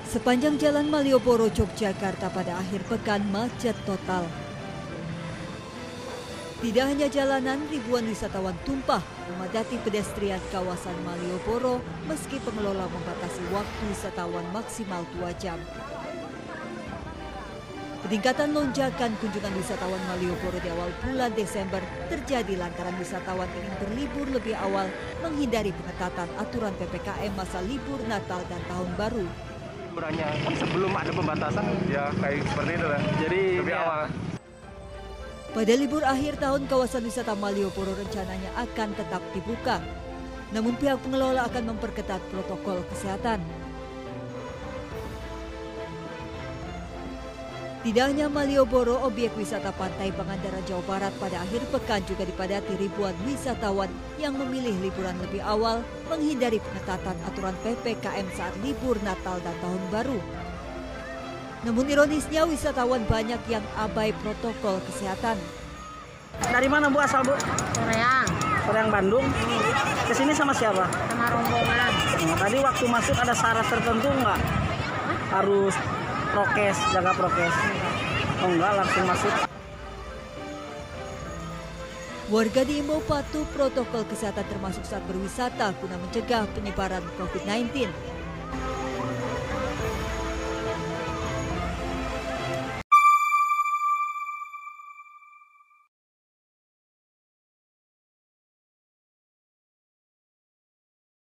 Sepanjang jalan Malioboro, Yogyakarta pada akhir pekan macet total. Tidak hanya jalanan, ribuan wisatawan tumpah memadati pedestrian kawasan Malioboro meski pengelola membatasi waktu wisatawan maksimal 2 jam. Peningkatan lonjakan kunjungan wisatawan Malioboro di awal bulan Desember terjadi lantaran wisatawan ingin berlibur lebih awal menghindari pengetatan aturan PPKM masa libur Natal dan Tahun Baru. Liburannya kan sebelum ada pembatasan ya kayak seperti itu lah. Jadi lebih awal. Pada libur akhir tahun, kawasan wisata Malioboro rencananya akan tetap dibuka. Namun pihak pengelola akan memperketat protokol kesehatan. Tidak hanya Malioboro, objek wisata Pantai Pangandaran, Jawa Barat pada akhir pekan juga dipadati ribuan wisatawan yang memilih liburan lebih awal menghindari pengetatan aturan PPKM saat libur Natal dan Tahun Baru. Namun ironisnya wisatawan banyak yang abai protokol kesehatan. Dari mana Bu asal Bu? Soreang. Soreang Bandung. Kesini sama siapa? Sama rombongan. Tadi waktu masuk ada syarat tertentu nggak? Harus prokes, jaga prokes. Oh enggak, langsung masuk. Warga diimbau patuh protokol kesehatan termasuk saat berwisata guna mencegah penyebaran COVID-19.